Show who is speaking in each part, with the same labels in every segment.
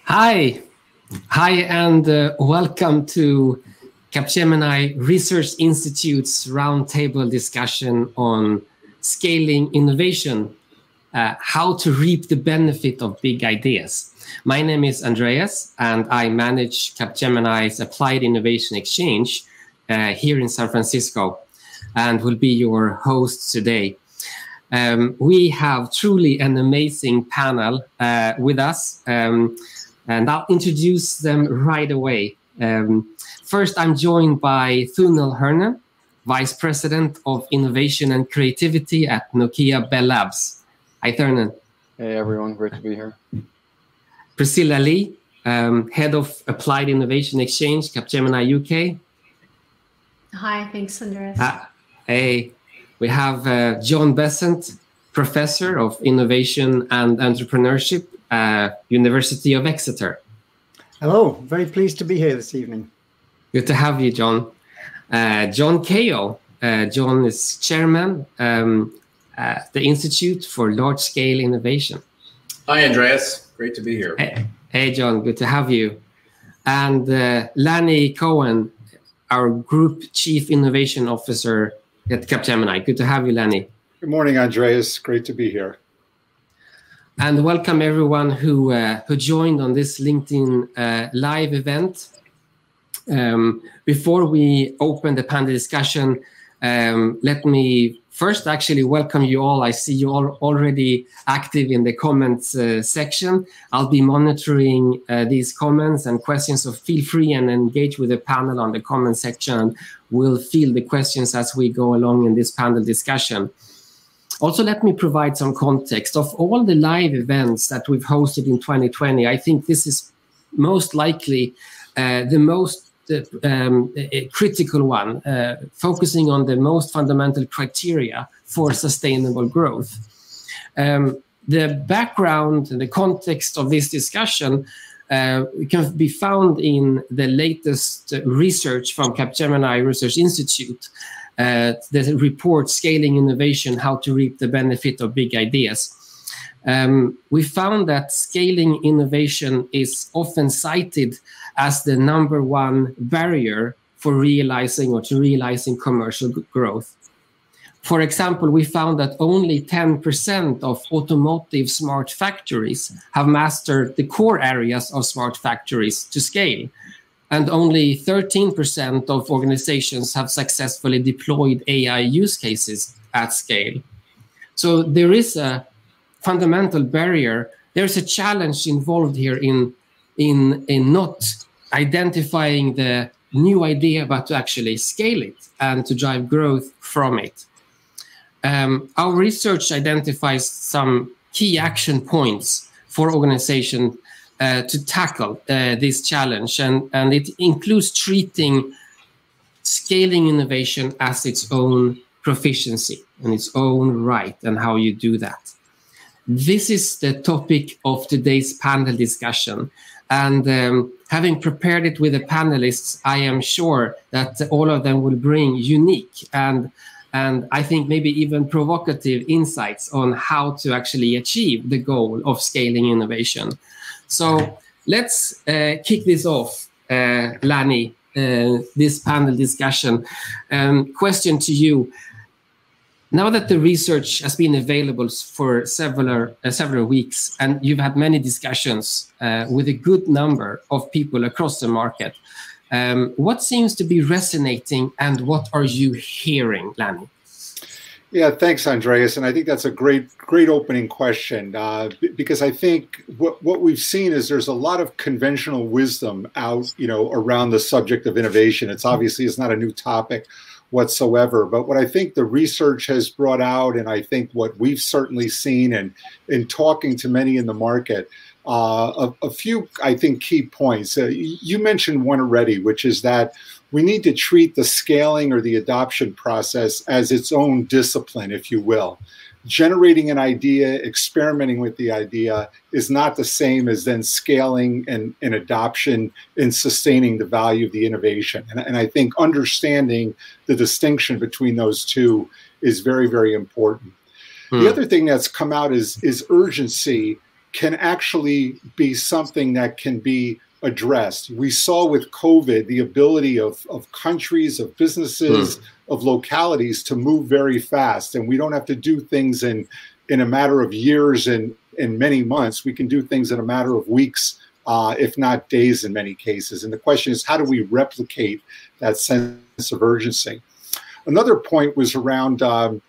Speaker 1: Hi, and welcome to Capgemini Research Institute's roundtable discussion on scaling innovation, how to reap the benefit of big ideas. My name is Andreas, and I manage Capgemini's Applied Innovation Exchange here in San Francisco, and will be your host today. We have truly an amazing panel with us. And I'll introduce them right away. First, I'm joined by Thunel Hernan, Vice President of Innovation and Creativity at Nokia Bell Labs. Hi, Thurnan.
Speaker 2: Hey, everyone. Great to be here.
Speaker 1: Priscilla Lee, Head of Applied Innovation Exchange, Capgemini UK.
Speaker 3: Hi, thanks, Andreas.
Speaker 1: Hey, we have John Besant, Professor of Innovation and Entrepreneurship, University of Exeter.
Speaker 4: Hello, very pleased to be here this evening.
Speaker 1: Good to have you, John. John Kao. John is chairman at the Institute for Large Scale Innovation.
Speaker 5: Hi, Andreas. Great to be here.
Speaker 1: Hey, John. Good to have you. And Lanny Cohen, our Group Chief Innovation Officer at Capgemini. Good to have you, Lanny.
Speaker 6: Good morning, Andreas. Great to be here.
Speaker 1: And welcome everyone who joined on this LinkedIn live event. Before we open the panel discussion, let me first actually welcome you all. I see you all already active in the comments section. I'll be monitoring these comments and questions, so feel free and engage with the panel on the comment section. We'll field the questions as we go along in this panel discussion. Also, let me provide some context. Of all the live events that we've hosted in 2020, I think this is most likely the most critical one, focusing on the most fundamental criteria for sustainable growth. The background and the context of this discussion can be found in the latest research from Capgemini Research Institute, the report Scaling Innovation, How to Reap the Benefit of Big Ideas. We found that scaling innovation is often cited as the #1 barrier for realizing commercial growth. For example, we found that only 10% of automotive smart factories have mastered the core areas of smart factories to scale, and only 13% of organizations have successfully deployed AI use cases at scale. So there is a fundamental barrier. There's a challenge involved here in not identifying the new idea, but to actually scale it and to drive growth from it. Our research identifies some key action points for organizations to tackle this challenge, and it includes treating scaling innovation as its own proficiency and its own right, and how you do that. This is the topic of today's panel discussion, and having prepared it with the panelists, I am sure that all of them will bring unique and I think maybe even provocative insights on how to actually achieve the goal of scaling innovation. So let's kick this off, Lanny, this panel discussion. Question to you. Now that the research has been available for several weeks, and you've had many discussions with a good number of people across the market, what seems to be resonating, and what are you hearing, Lanny?
Speaker 6: Yeah, thanks, Andreas. And I think that's a great opening question, because I think what we've seen is there's a lot of conventional wisdom out, around the subject of innovation. It's not a new topic whatsoever. But what I think the research has brought out, and I think what we've certainly seen and in talking to many in the market, a few, I think, key points. You mentioned one already, which is that we need to treat the scaling or the adoption process as its own discipline, if you will. Generating an idea, experimenting with the idea is not the same as then scaling and adoption and sustaining the value of the innovation. And I think understanding the distinction between those two is very, very important. The other thing that's come out is urgency can actually be something that can be addressed. We saw with COVID the ability of countries, of businesses, of localities to move very fast. And we don't have to do things in a matter of years and many months. We can do things in a matter of weeks, if not days in many cases. And the question is, how do we replicate that sense of urgency? Another point was around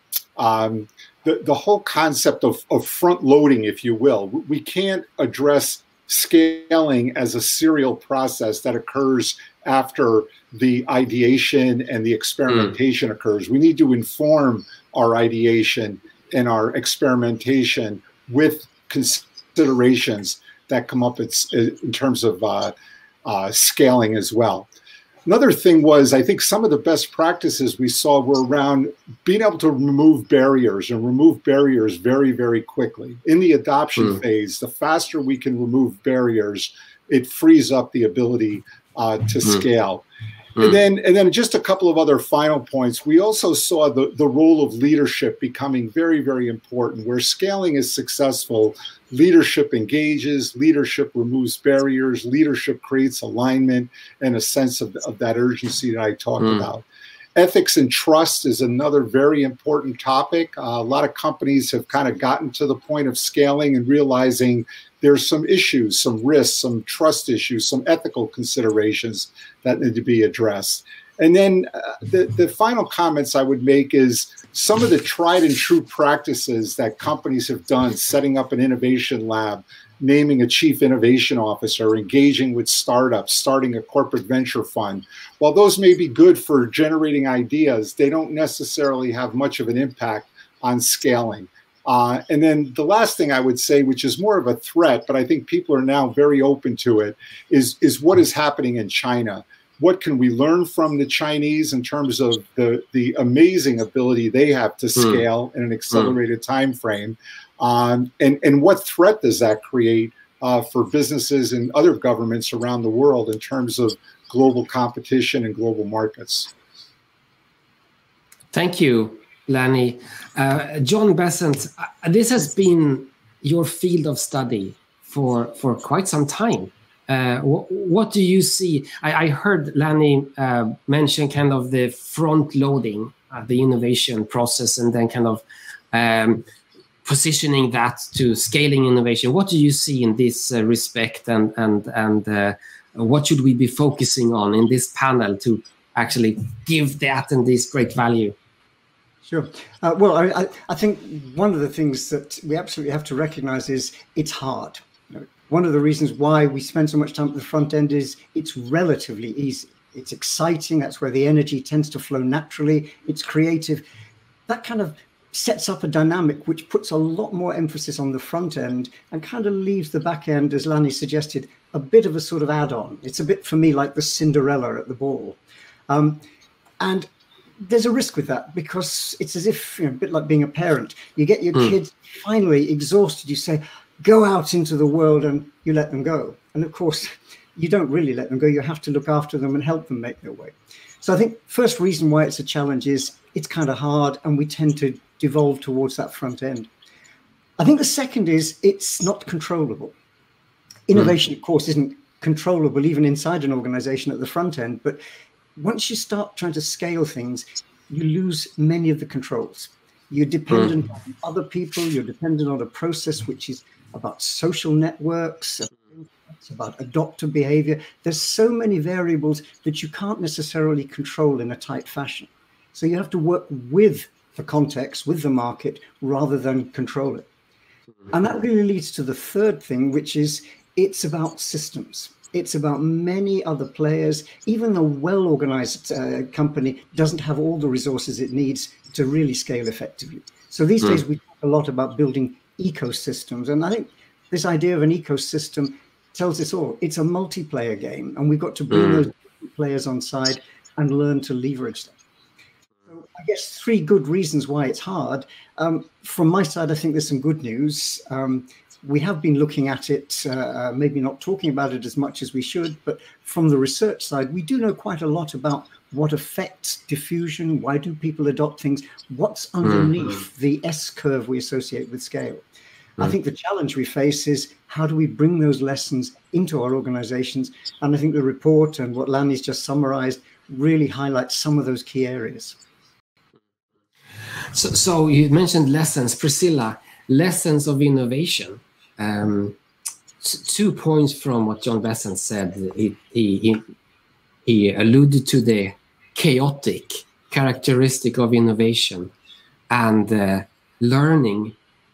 Speaker 6: the whole concept of front loading, if you will. We can't address scaling as a serial process that occurs after the ideation and the experimentation occurs. We need to inform our ideation and our experimentation with considerations that come up in terms of scaling as well. Another thing was, I think some of the best practices we saw were around being able to remove barriers very, very quickly. In the adoption phase, the faster we can remove barriers, it frees up the ability to scale. And then just a couple of other final points. We also saw the role of leadership becoming very, very important. Where scaling is successful, leadership engages, leadership removes barriers, leadership creates alignment and a sense of that urgency that I talked about. Ethics and trust is another very important topic. A lot of companies have kind of gotten to the point of scaling and realizing there's some issues, some risks, some trust issues, some ethical considerations that need to be addressed. And then the final comments I would make is some of the tried and true practices that companies have done, setting up an innovation lab, naming a chief innovation officer, engaging with startups, starting a corporate venture fund. While those may be good for generating ideas, they don't necessarily have much of an impact on scaling. And then the last thing I would say, which is more of a threat, but I think people are now very open to it, is what is happening in China. What can we learn from the Chinese in terms of the amazing ability they have to scale in an accelerated time frame? And what threat does that create for businesses and other governments around the world in terms of global competition and global markets?
Speaker 1: Thank you, Lanny. John Besant, this has been your field of study for quite some time. What do you see? I heard Lanny mention kind of the front loading, the innovation process, and then kind of positioning that to scaling innovation. What do you see in this respect, and what should we be focusing on in this panel to actually give that and this great value?
Speaker 4: Sure. Well, I think one of the things that we absolutely have to recognize is it's hard. One of the reasons why we spend so much time at the front end is it's relatively easy. It's exciting. That's where the energy tends to flow naturally. It's creative. That kind of sets up a dynamic which puts a lot more emphasis on the front end and kind of leaves the back end, as Lanny suggested, a bit of a sort of add-on. It's a bit, for me, like the Cinderella at the ball. And there's a risk with that because it's as if, a bit like being a parent. You get your kids finally exhausted. You say, go out into the world, and you let them go. And of course, you don't really let them go. You have to look after them and help them make their way. So I think first reason why it's a challenge is it's kind of hard, and we tend to devolve towards that front end. I think the second is it's not controllable. Innovation, of course, isn't controllable even inside an organization at the front end. But once you start trying to scale things, you lose many of the controls. You're dependent on other people. You're dependent on a process which is about social networks, it's about adopter behavior. There's so many variables that you can't necessarily control in a tight fashion. So you have to work with the context, with the market, rather than control it. And that really leads to the third thing, which is it's about systems. It's about many other players. Even a well-organized company doesn't have all the resources it needs to really scale effectively. So these days we talk a lot about building ecosystems. And I think this idea of an ecosystem tells us all. It's a multiplayer game, and we've got to bring those players on side and learn to leverage them. So I guess three good reasons why it's hard. From my side, I think there's some good news. We have been looking at it, maybe not talking about it as much as we should, but from the research side, we do know quite a lot about what affects diffusion, why do people adopt things, what's underneath the S curve we associate with scale. I think the challenge we face is how do we bring those lessons into our organizations? And I think the report and what Lanny's just summarized really highlights some of those key areas.
Speaker 1: So you mentioned lessons, Priscilla, lessons of innovation. 2 points from what John Besant said. He alluded to the chaotic characteristic of innovation and learning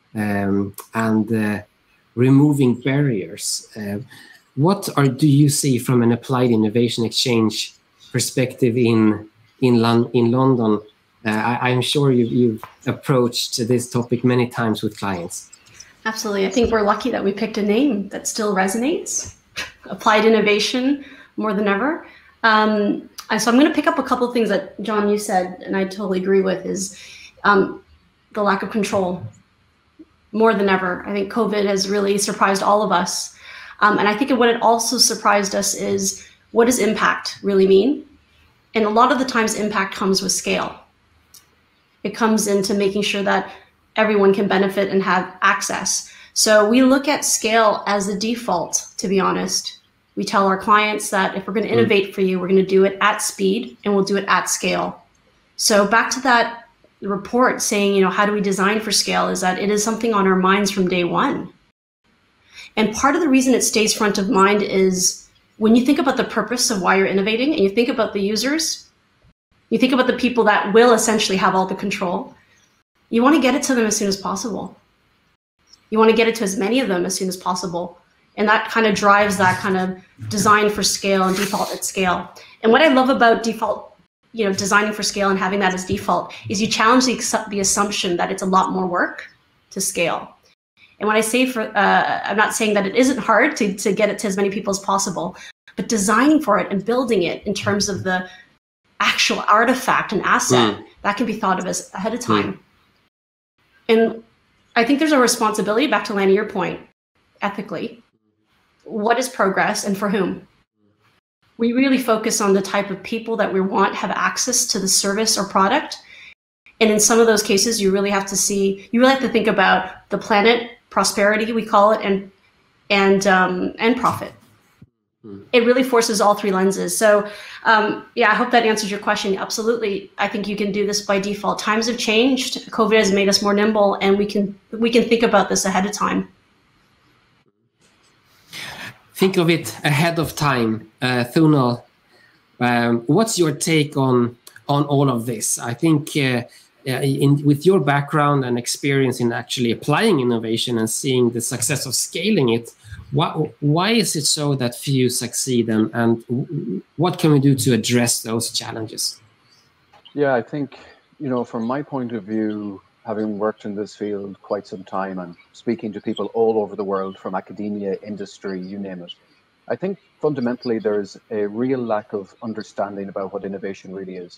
Speaker 1: and removing barriers. What do you see from an applied innovation exchange perspective in London? I'm sure you've approached this topic many times with clients.
Speaker 3: Absolutely. I think we're lucky that we picked a name that still resonates. Applied innovation more than ever. And so I'm going to pick up a couple of things that, John, you said, and I totally agree with, is the lack of control. More than ever. I think COVID has really surprised all of us. And I think what it also surprised us is, what does impact really mean? And a lot of the times impact comes with scale. It comes into making sure that everyone can benefit and have access. So we look at scale as the default, to be honest. We tell our clients that if we're going to innovate for you, we're going to do it at speed and we'll do it at scale. So back to that report saying, how do we design for scale, is that it is something on our minds from day one. And part of the reason it stays front of mind is when you think about the purpose of why you're innovating and you think about the users, you think about the people that will essentially have all the control, you want to get it to them as soon as possible. You want to get it to as many of them as soon as possible. And that kind of drives that kind of design for scale and default at scale. And what I love about default, designing for scale and having that as default is you challenge the assumption that it's a lot more work to scale. And when I say I'm not saying that it isn't hard to get it to as many people as possible, but designing for it and building it in terms of the actual artifact and asset, that can be thought of as ahead of time. And I think there's a responsibility, back to Lanny, your point, ethically. What is progress and for whom? We really focus on the type of people that we want have access to the service or product. And in some of those cases, you really have to think about the planet, prosperity, we call it, and profit. It really forces all three lenses. So I hope that answers your question. Absolutely. I think you can do this by default. Times have changed. COVID has made us more nimble, and we can think about this ahead of time.
Speaker 1: Think of it ahead of time. Thunal, what's your take on all of this? I think with your background and experience in actually applying innovation and seeing the success of scaling it, why is it so that few succeed, and what can we do to address those challenges?
Speaker 2: Yeah, I think, from my point of view, having worked in this field quite some time and speaking to people all over the world, from academia, industry, you name it, I think fundamentally there's a real lack of understanding about what innovation really is.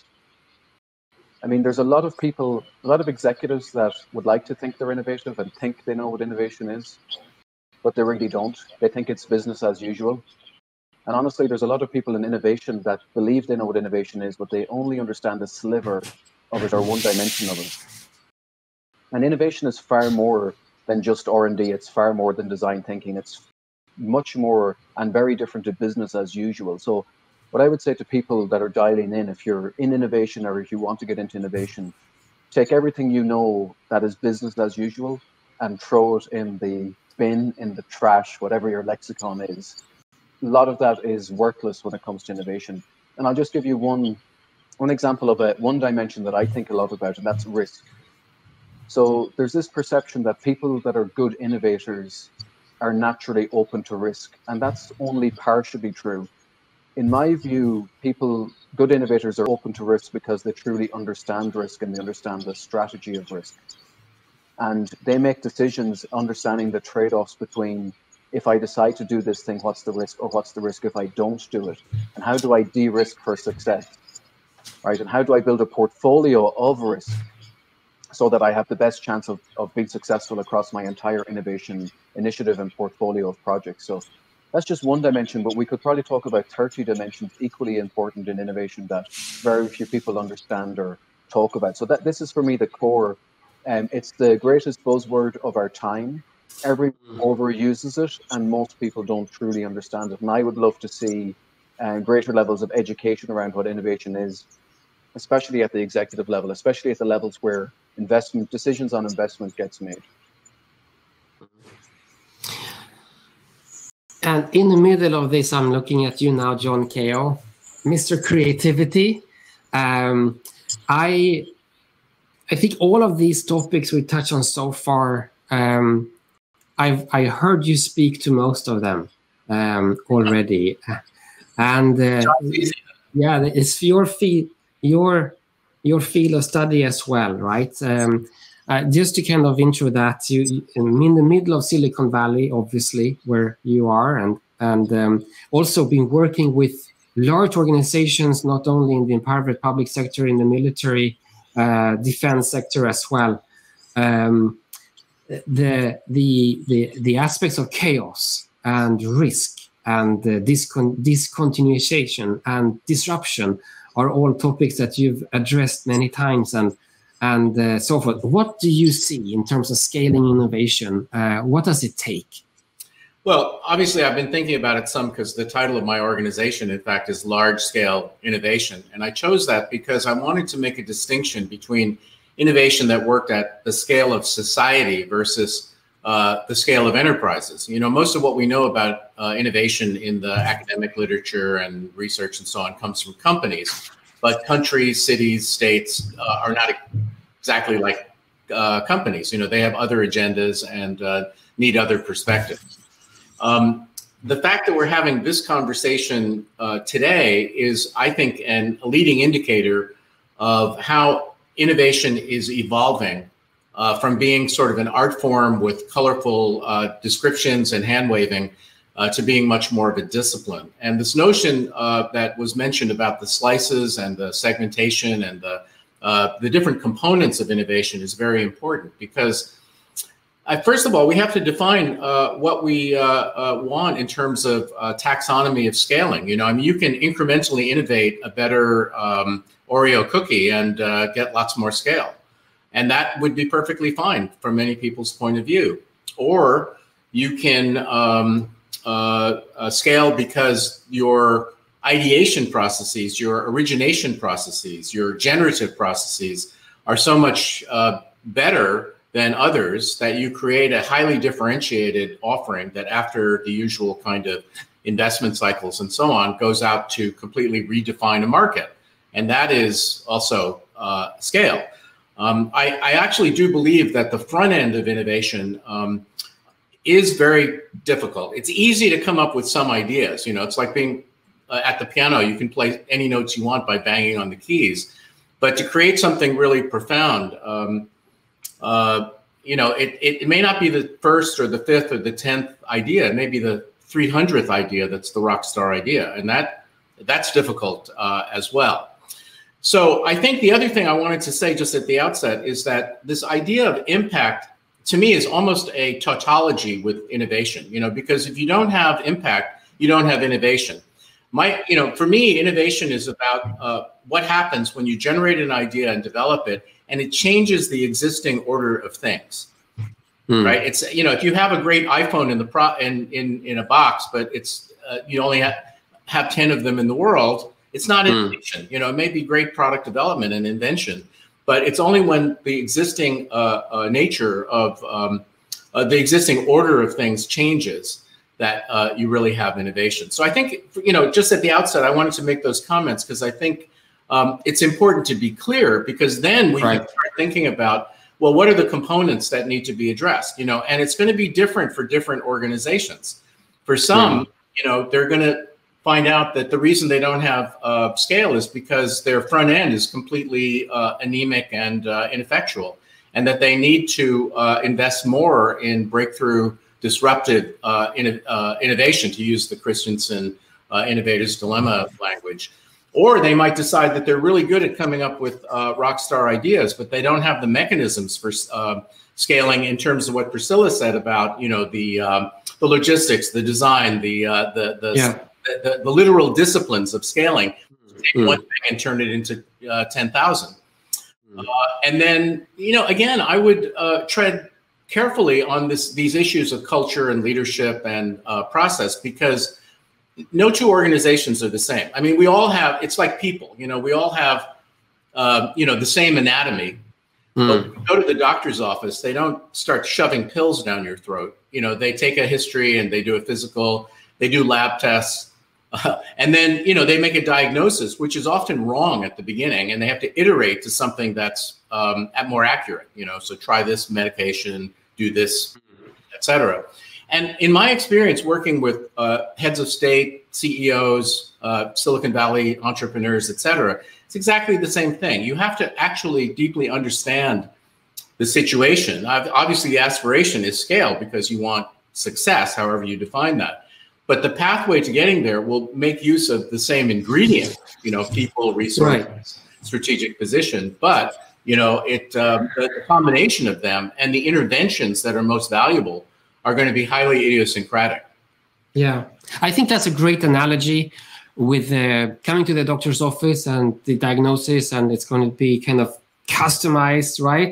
Speaker 2: I mean, there's a lot of people, a lot of executives that would like to think they're innovative and think they know what innovation is, but they really don't. They think it's business as usual. And honestly, there's a lot of people in innovation that believe they know what innovation is, but they only understand a sliver of it or one dimension of it. And innovation is far more than just R&D. It's far more than design thinking. It's much more and very different to business as usual. So what I would say to people that are dialing in, if you're in innovation or if you want to get into innovation, take everything you know that is business as usual and throw it in the bin, in the trash, whatever your lexicon is. A lot of that is worthless when it comes to innovation. And I'll just give you one example of one dimension that I think a lot about, and that's risk. So there's this perception that people that are good innovators are naturally open to risk, and that's only partially true. In my view, good innovators are open to risk because they truly understand risk and they understand the strategy of risk. And they make decisions understanding the trade-offs between, if I decide to do this thing, what's the risk, or what's the risk if I don't do it? And how do I de-risk for success, right? And how do I build a portfolio of risk so that I have the best chance of being successful across my entire innovation initiative and portfolio of projects? So that's just one dimension, but we could probably talk about 30 dimensions equally important in innovation that very few people understand or talk about. So this is for me the core. It's the greatest buzzword of our time. everyone overuses it, and most people don't truly understand it. And I would love to see greater levels of education around what innovation is, especially at the executive level, especially at the levels where investment decisions on investment gets made.
Speaker 1: And in the middle of this, I'm looking at you now, John Kao, Mr. Creativity. I think all of these topics we touched on so far, I heard you speak to most of them already, and yeah, it's your field of study as well, right? Just to kind of intro that, you in the middle of Silicon Valley, obviously, where you are, and also been working with large organizations, not only in the private public sector, in the military, defense sector as well. The aspects of chaos and risk and discontinuation and disruption are all topics that you've addressed many times, and so forth. What do you see in terms of scaling innovation? What does it take?
Speaker 5: Well, obviously, I've been thinking about it some because the title of my organization, in fact, is Large Scale Innovation. And I chose that because I wanted to make a distinction between innovation that worked at the scale of society versus the scale of enterprises. You know, most of what we know about innovation in the academic literature and research and so on comes from companies, but countries, cities, states are not exactly like companies. You know, they have other agendas and need other perspectives. The fact that we're having this conversation today is, I think, a leading indicator of how innovation is evolving from being sort of an art form with colorful descriptions and hand waving to being much more of a discipline. And this notion that was mentioned about the slices and the segmentation and the different components of innovation is very important, because first of all, we have to define what we want in terms of taxonomy of scaling. You know, I mean, you can incrementally innovate a better Oreo cookie and get lots more scale. And that would be perfectly fine from many people's point of view. Or you can scale because your ideation processes, your origination processes, your generative processes are so much better than others that you create a highly differentiated offering that, after the usual kind of investment cycles and so on, goes out to completely redefine a market. And that is also scale. I actually do believe that the front end of innovation is very difficult. It's easy to come up with some ideas. You know, it's like being at the piano. You can play any notes you want by banging on the keys. But to create something really profound, you know, it may not be the first or the fifth or the 10th idea. It may be the 300th idea that's the rock star idea. And that's difficult as well. So I think the other thing I wanted to say just at the outset is that this idea of impact, to me, is almost a tautology with innovation, you know, because if you don't have impact, you don't have innovation. You know, for me, innovation is about what happens when you generate an idea and develop it, and it changes the existing order of things, right? It's, you know, if you have a great iPhone in a box, but it's you only have 10 of them in the world, it's not innovation. You know, it may be great product development and invention, but it's only when the existing nature of the existing order of things changes that you really have innovation. So I think, you know, just at the outset, I wanted to make those comments because I think it's important to be clear, because then we can start thinking about, well, what are the components that need to be addressed? You know, and it's going to be different for different organizations. For some, you know, they're going to find out that the reason they don't have scale is because their front end is completely anemic and ineffectual, and that they need to invest more in breakthrough, disruptive innovation, to use the Christensen innovator's dilemma language. Or they might decide that they're really good at coming up with rock star ideas, but they don't have the mechanisms for scaling in terms of what Priscilla said about, you know, the logistics, the design, the literal disciplines of scaling. Take one thing and turn it into 10,000. And then, you know, again, I would tread carefully on these issues of culture and leadership and process, because no two organizations are the same. I mean, we all have, it's like people, you know, we all have, you know, the same anatomy. But when you go to the doctor's office, they don't start shoving pills down your throat. You know, they take a history and they do a physical, they do lab tests, and then, you know, they make a diagnosis, which is often wrong at the beginning, and they have to iterate to something that's more accurate, you know, so try this medication, do this, etc. And in my experience working with heads of state, CEOs, Silicon Valley entrepreneurs, etc., it's exactly the same thing. You have to actually deeply understand the situation. Obviously, the aspiration is scale because you want success, however you define that. But the pathway to getting there will make use of the same ingredients, you know, people, resources, strategic position. But, you know, the combination of them and the interventions that are most valuable are going to be highly idiosyncratic.
Speaker 1: Yeah, I think that's a great analogy with coming to the doctor's office and the diagnosis, and it's going to be kind of customized, right,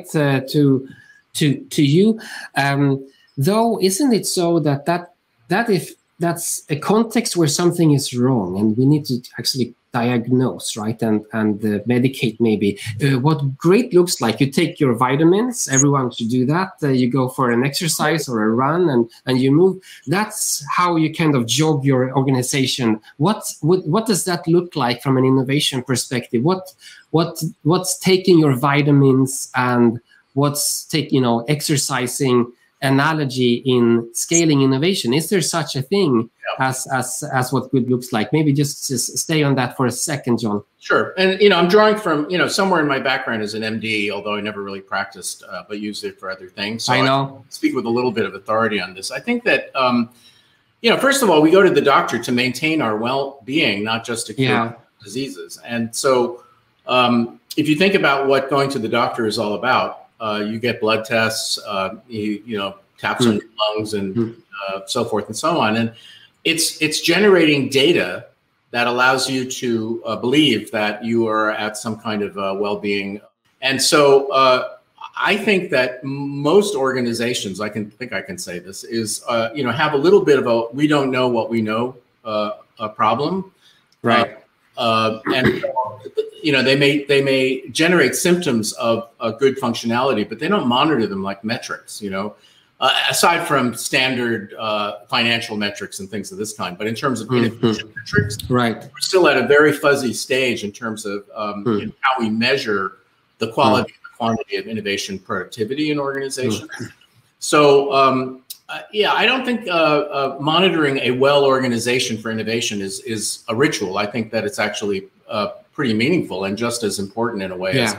Speaker 1: to you. Though, isn't it so that if that's a context where something is wrong and we need to actually diagnose, right, and medicate maybe. What great looks like, you take your vitamins, everyone should do that. You go for an exercise or a run and you move. That's how you kind of jog your organization. What does that look like from an innovation perspective? What's taking your vitamins and what's exercising analogy in scaling innovation? Is there such a thing as what good looks like? Maybe just stay on that for a second, John.
Speaker 5: Sure. And, I'm drawing from, somewhere in my background as an MD, although I never really practiced, but used it for other things. So I know. I speak with a little bit of authority on this. I think that, first of all, we go to the doctor to maintain our well-being, not just to cure diseases. And so if you think about what going to the doctor is all about, you get blood tests, taps on your lungs and so forth and so on. And it's generating data that allows you to believe that you are at some kind of well-being. And so I think that most organizations, I can say this, is, have a little bit of a, we don't know what we know a problem.
Speaker 1: Right.
Speaker 5: And they may generate symptoms of good functionality, but they don't monitor them like metrics, aside from standard financial metrics and things of this kind. But in terms of innovation metrics,
Speaker 1: right,
Speaker 5: we're still at a very fuzzy stage in terms of how we measure the quality and the quantity of innovation productivity in organizations. So I don't think monitoring a well organization for innovation is a ritual. I think that it's actually pretty meaningful and just as important in a way as,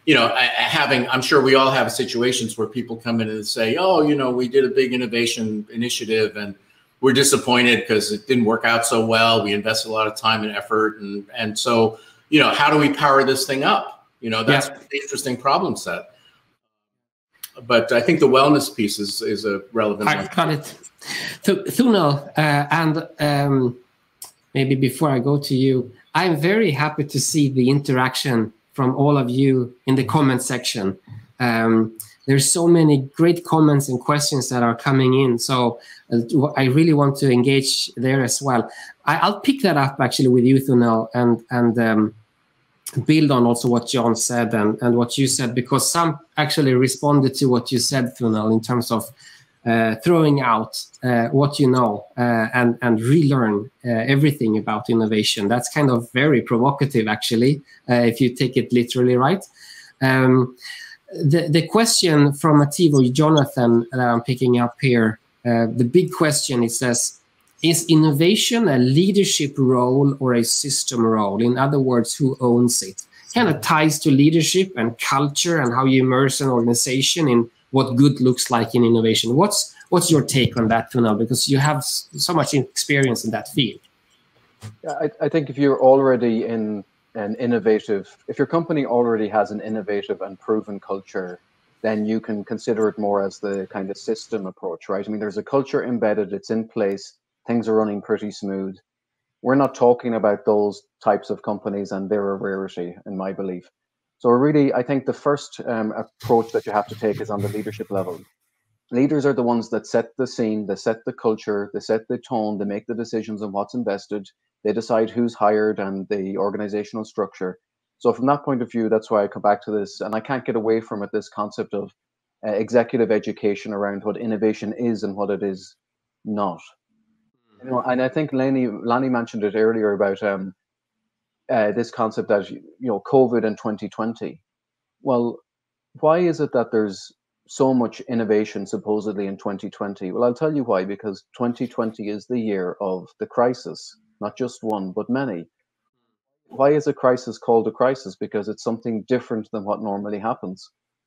Speaker 5: I'm sure we all have situations where people come in and say, oh, we did a big innovation initiative and we're disappointed because it didn't work out so well. We invested a lot of time and effort. And so, how do we power this thing up? That's the interesting problem set. But I think the wellness piece is a relevant one.
Speaker 1: I got it. Thunal, and maybe before I go to you, I'm very happy to see the interaction from all of you in the comment section. There's so many great comments and questions that are coming in. So I really want to engage there as well. I'll pick that up actually with you, Thunal, and build on also what John said and what you said, because some actually responded to what you said, Thunal, in terms of throwing out what you know and relearn everything about innovation. That's kind of very provocative, actually, if you take it literally, right? The question from Ativo, Jonathan, that I'm picking up here, the big question, it says, is innovation a leadership role or a system role? In other words, who owns it? Kind of ties to leadership and culture and how you immerse an organization in what good looks like in innovation. What's your take on that, Thunal? Because you have so much experience in that field.
Speaker 2: Yeah, I think if you're already in if your company already has an innovative and proven culture, then you can consider it more as the kind of system approach, right? I mean, there's a culture embedded, it's in place, things are running pretty smooth. We're not talking about those types of companies, and they're a rarity in my belief. So really, I think the first approach that you have to take is on the leadership level. Leaders are the ones that set the scene, they set the culture, they set the tone, they make the decisions on what's invested, they decide who's hired and the organizational structure. So from that point of view, that's why I come back to this, and I can't get away from it, this concept of executive education around what innovation is and what it is not. You know, and I think Lanny mentioned it earlier about this concept that, you know, COVID in 2020. Well, why is it that there's so much innovation supposedly in 2020? Well, I'll tell you why, because 2020 is the year of the crisis, not just one, but many. Why is a crisis called a crisis? Because it's something different than what normally happens.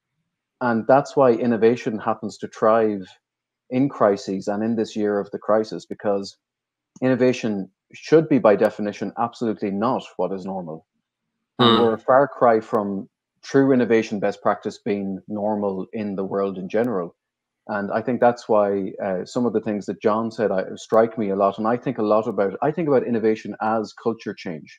Speaker 2: And that's why innovation happens to thrive in crises and in this year of the crisis, because innovation should be, by definition, absolutely not what is normal. And we're a far cry from true innovation best practice being normal in the world in general. And I think that's why some of the things that John said strike me a lot. And I think about innovation as culture change.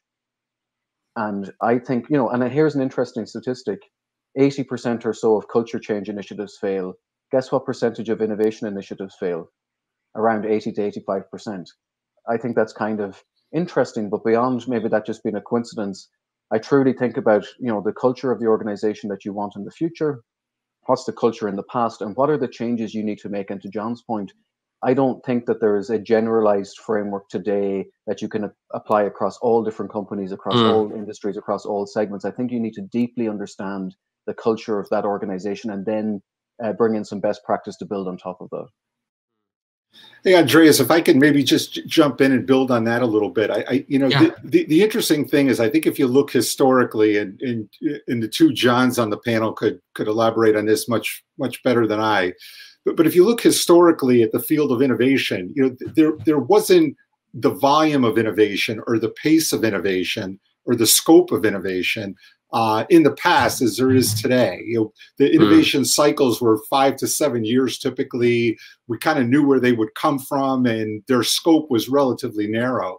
Speaker 2: And I think, you know, and here's an interesting statistic: 80% or so of culture change initiatives fail. Guess what percentage of innovation initiatives fail? Around 80 to 85%. I think that's kind of interesting, but beyond maybe that just being a coincidence, I truly think about, you know, the culture of the organization that you want in the future. What's the culture in the past, and what are the changes you need to make? And to John's point, I don't think that there is a generalized framework today that you can apply across all different companies, across all industries, across all segments. I think you need to deeply understand the culture of that organization and then bring in some best practice to build on top of that.
Speaker 6: Hey, Andreas, if I can maybe just jump in and build on that a little bit. The interesting thing is, I think if you look historically, and the two Johns on the panel could elaborate on this much better than I. But if you look historically at the field of innovation, you know, there wasn't the volume of innovation or the pace of innovation or the scope of innovation in the past as there is today. You know, the innovation cycles were 5 to 7 years typically. We kind of knew where they would come from, and their scope was relatively narrow.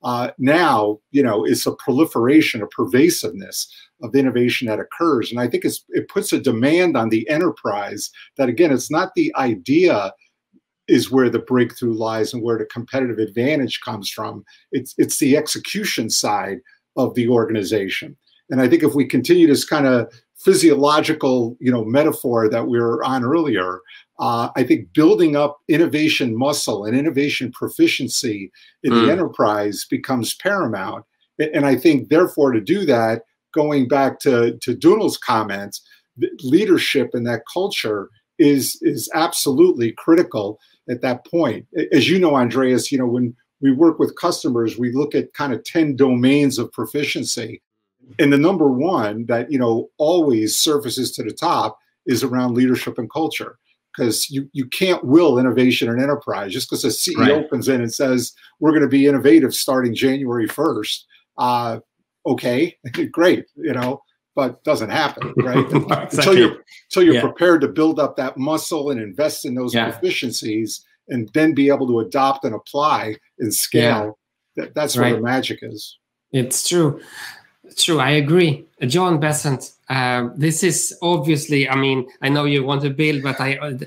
Speaker 6: Now, you know, it's a proliferation, a pervasiveness of innovation that occurs. And I think it puts a demand on the enterprise that, again, it's not the idea is where the breakthrough lies and where the competitive advantage comes from. It's the execution side of the organization. And I think if we continue this kind of physiological, you know, metaphor that we were on earlier, I think building up innovation muscle and innovation proficiency in the enterprise becomes paramount. And I think, therefore, to do that, going back to Dunal's comments, leadership and that culture is absolutely critical at that point. As you know, Andreas, you know, when we work with customers, we look at kind of 10 domains of proficiency. And the number one that, you know, always surfaces to the top is around leadership and culture. Because you can't will innovation in enterprise just because a CEO comes in and says, we're going to be innovative starting January 1st. Okay, great, you know, but doesn't happen, right? Exactly. Until you're prepared to build up that muscle and invest in those proficiencies and then be able to adopt and apply and scale. That's where the magic is.
Speaker 1: It's true. True, I agree. John Besant, this is obviously, I mean, I know you want to build, but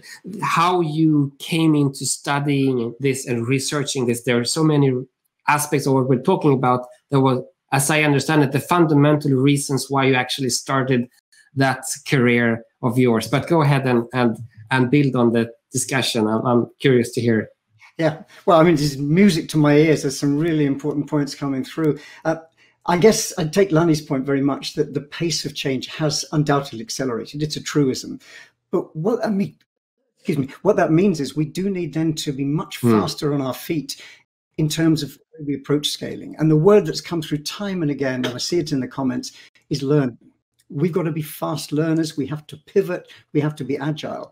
Speaker 1: how you came into studying this and researching this, there are so many aspects of what we're talking about that was, as I understand it, the fundamental reasons why you actually started that career of yours. But go ahead and build on the discussion. I'm curious to hear it.
Speaker 4: Yeah, well, I mean, this is music to my ears. There's some really important points coming through. I guess I'd take Lanny's point very much that the pace of change has undoubtedly accelerated. It's a truism. But what that means is we do need then to be much faster on our feet in terms of how we approach scaling. And the word that's come through time and again, and I see it in the comments, is learn. We've got to be fast learners. We have to pivot. We have to be agile.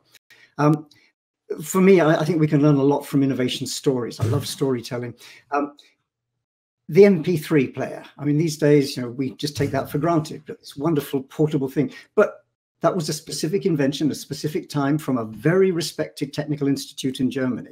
Speaker 4: For me, I think we can learn a lot from innovation stories. I love storytelling. The MP3 player. I mean, these days, you know, we just take that for granted, but it's a wonderful portable thing. But that was a specific invention, a specific time from a very respected technical institute in Germany.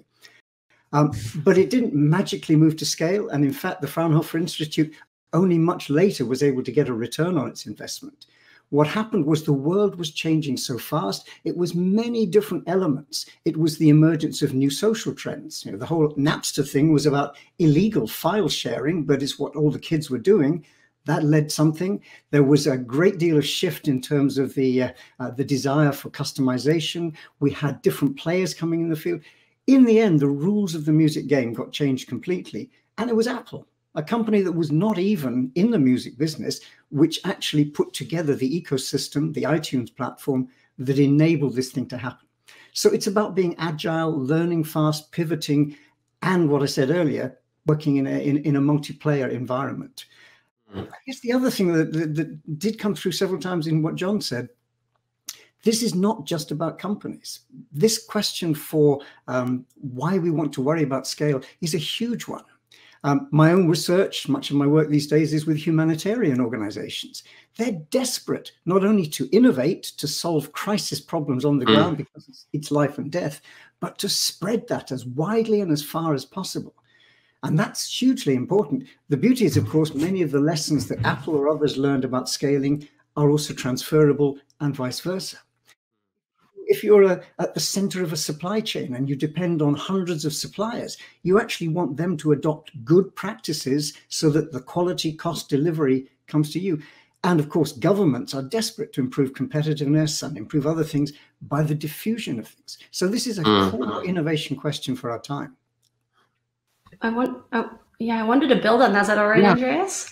Speaker 4: But it didn't magically move to scale. And in fact, the Fraunhofer Institute only much later was able to get a return on its investment. What happened was the world was changing so fast. It was many different elements. It was the emergence of new social trends. You know, the whole Napster thing was about illegal file sharing, but it's what all the kids were doing. That led something. There was a great deal of shift in terms of the desire for customization. We had different players coming in the field. In the end, the rules of the music game got changed completely. And it was Apple, a company that was not even in the music business, which actually put together the ecosystem, the iTunes platform, that enabled this thing to happen. So it's about being agile, learning fast, pivoting, and what I said earlier, working in a multiplayer environment. I guess the other thing that did come through several times in what John said, this is not just about companies. This question for why we want to worry about scale is a huge one. My own research, much of my work these days is with humanitarian organizations. They're desperate not only to innovate, to solve crisis problems on the ground because it's life and death, but to spread that as widely and as far as possible. And that's hugely important. The beauty is, of course, many of the lessons that Apple or others learned about scaling are also transferable and vice versa. If you're at the center of a supply chain and you depend on hundreds of suppliers, you actually want them to adopt good practices so that the quality, cost, delivery comes to you. And of course, governments are desperate to improve competitiveness and improve other things by the diffusion of things. So this is a core innovation question for our time.
Speaker 3: I wanted to build on that. Is that all right, Andreas?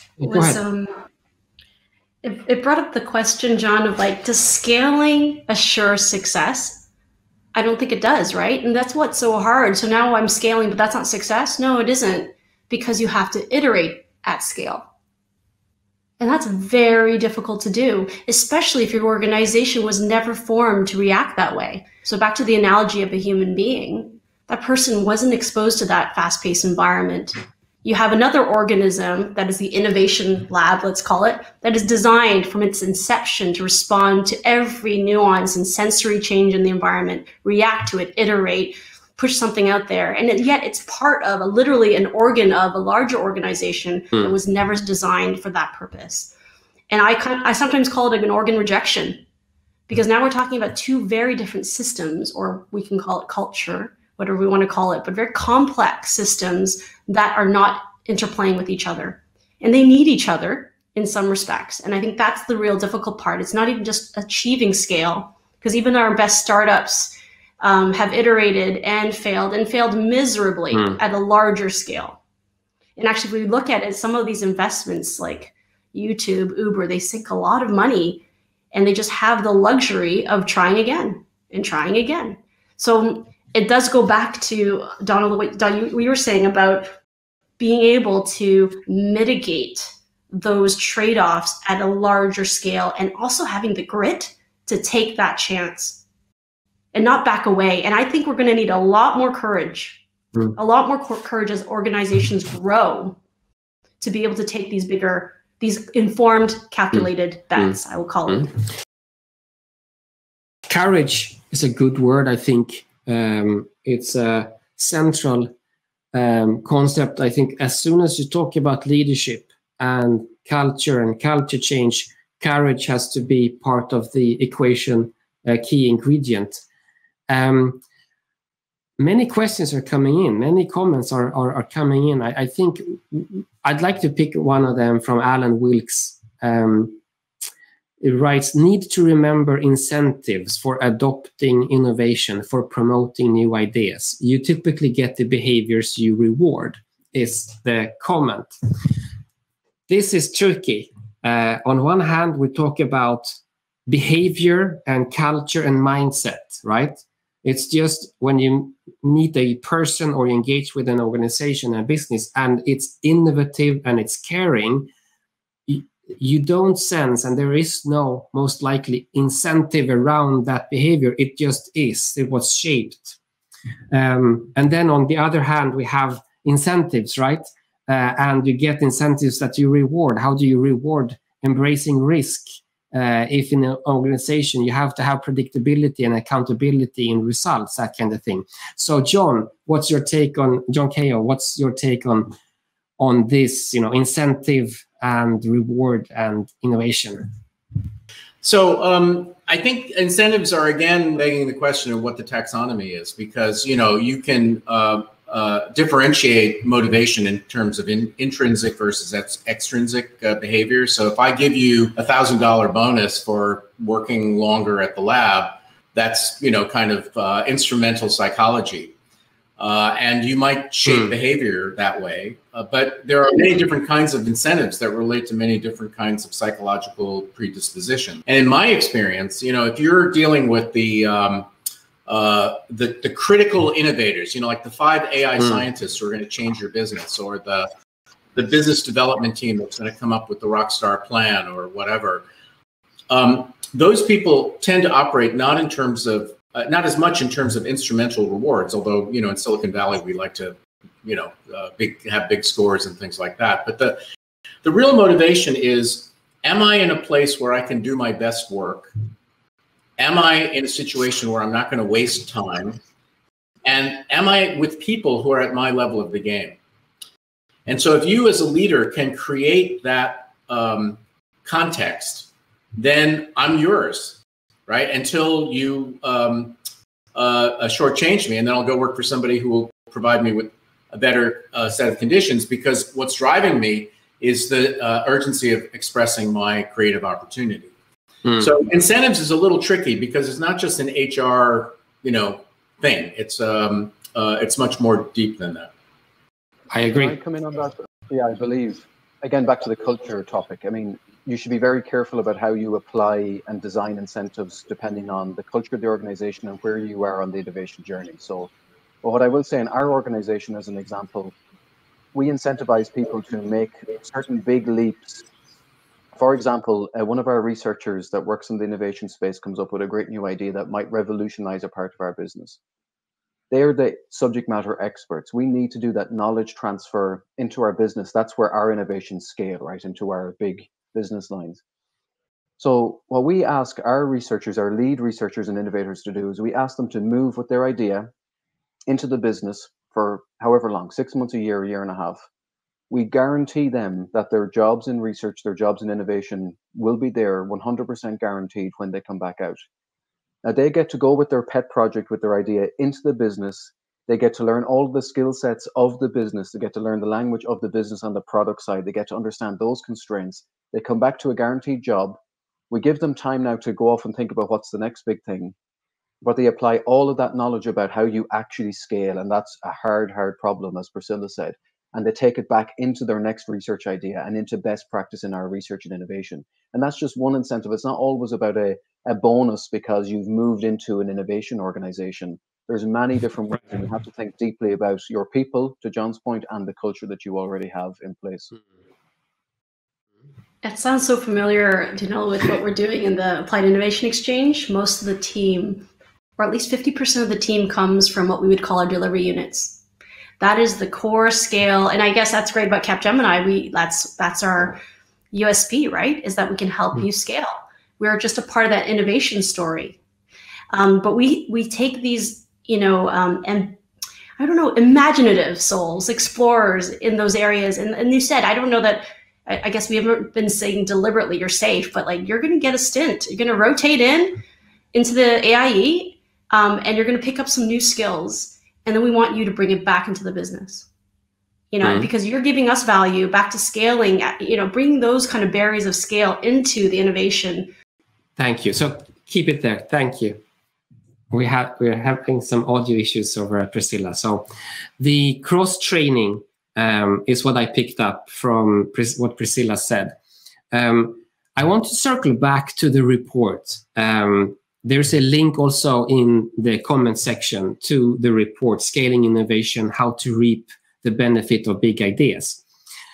Speaker 3: It brought up the question, John, of like, does scaling assure success? I don't think it does, right? And that's what's so hard. So now I'm scaling, but that's not success. No, it isn't, because you have to iterate at scale. And that's very difficult to do, especially if your organization was never formed to react that way. So back to the analogy of a human being, that person wasn't exposed to that fast-paced environment. You have another organism that is the innovation lab, let's call it, that is designed from its inception to respond to every nuance and sensory change in the environment, react to it, iterate, push something out there. And yet it's part of literally an organ of a larger organization that was never designed for that purpose. And I sometimes call it an organ rejection, because now we're talking about two very different systems, or we can call it culture, whatever we want to call it, but very complex systems that are not interplaying with each other. And they need each other in some respects. And I think that's the real difficult part. It's not even just achieving scale, because even our best startups have iterated and failed miserably at a larger scale. And actually, if we look at it, some of these investments like YouTube, Uber, they sink a lot of money and they just have the luxury of trying again and trying again. So it does go back to, Donald, what we were saying about being able to mitigate those trade-offs at a larger scale, and also having the grit to take that chance and not back away. And I think we're going to need a lot more courage, as organizations grow, to be able to take these informed, calculated bets, I will call it.
Speaker 1: Courage is a good word, I think. It's a central concept. I think as soon as you talk about leadership and culture change, courage has to be part of the equation, a key ingredient. Many questions are coming in, many comments are coming in. I think I'd like to pick one of them from Alan Wilkes. It writes, need to remember incentives for adopting innovation, for promoting new ideas. You typically get the behaviors you reward, is the comment. This is tricky. On one hand, we talk about behavior and culture and mindset, right? It's just when you meet a person or you engage with an organization and business and it's innovative and it's caring, you don't sense, and there is no, most likely, incentive around that behavior. It just is. It was shaped. And then on the other hand, we have incentives, right? And you get incentives that you reward. How do you reward embracing risk? If in an organization you have to have predictability and accountability in results, that kind of thing. So John, what's your take on, John Kao, what's your take on this, incentive and reward and innovation?
Speaker 5: So I think incentives are, again, begging the question of what the taxonomy is, because, you know, you can differentiate motivation in terms of intrinsic versus extrinsic behavior. So if I give you $1,000 bonus for working longer at the lab, that's, you know, kind of instrumental psychology. And you might shape behavior that way. But there are many different kinds of incentives that relate to many different kinds of psychological predisposition. And in my experience, you know, if you're dealing with the critical innovators, you know, like the 5 AI scientists who are going to change your business, or the business development team that's going to come up with the rockstar plan or whatever, those people tend to operate not in terms of not as much in terms of instrumental rewards, although, you know, in Silicon Valley, we like to, you know, have big scores and things like that. But the real motivation is, am I in a place where I can do my best work? Am I in a situation where I'm not going to waste time? And am I with people who are at my level of the game? And so if you as a leader can create that context, then I'm yours. Right, until you shortchange me, and then I'll go work for somebody who will provide me with a better set of conditions, because what's driving me is the urgency of expressing my creative opportunity. So incentives is a little tricky because it's not just an HR, you know, thing. It's much more deep than that.
Speaker 1: I agree.
Speaker 2: Can I come in on that? Yeah, I believe, again, back to the culture topic. I mean, you should be very careful about how you apply and design incentives depending on the culture of the organization and where you are on the innovation journey. So, but what I will say in our organization, as an example, we incentivize people to make certain big leaps. For example, one of our researchers that works in the innovation space comes up with a great new idea that might revolutionize a part of our business. They're the subject matter experts. We need to do that knowledge transfer into our business. That's where our innovations scale, right, into our big business lines. So what we ask our researchers, our lead researchers and innovators to do is we ask them to move with their idea into the business for however long, 6 months, a year and a half. We guarantee them that their jobs in research, their jobs in innovation will be there 100% guaranteed when they come back out. Now they get to go with their pet project, with their idea, into the business. They get to learn all the skill sets of the business. They get to learn the language of the business on the product side. They get to understand those constraints. They come back to a guaranteed job. We give them time now to go off and think about what's the next big thing. But they apply all of that knowledge about how you actually scale. And that's a hard problem, as Priscilla said. And they take it back into their next research idea and into best practice in our research and innovation. And that's just one incentive. It's not always about a bonus because you've moved into an innovation organization. There's many different ways, and you have to think deeply about your people, to John's point, and the culture that you already have in place.
Speaker 3: It sounds so familiar, you know, with what we're doing in the Applied Innovation Exchange. Most of the team, or at least 50% of the team, comes from what we would call our delivery units. That is the core scale, and I guess that's great about Capgemini. That's our USP, right? Is that we can help you scale. We're just a part of that innovation story. But we take these, you know, and I don't know, imaginative souls, explorers in those areas. And you said, I don't know that, I guess we haven't been saying deliberately you're safe, but like you're going to get a stint. You're going to rotate into the AIE, and you're going to pick up some new skills. And then we want you to bring it back into the business, you know, because you're giving us value back to scaling, you know, bringing those kind of barriers of scale into the innovation.
Speaker 1: Thank you. So keep it there. Thank you. We're having some audio issues over at Priscilla. So the cross-training is what I picked up from what Priscilla said. I want to circle back to the report. There's a link also in the comment section to the report, Scaling Innovation, How to Reap the Benefit of Big Ideas.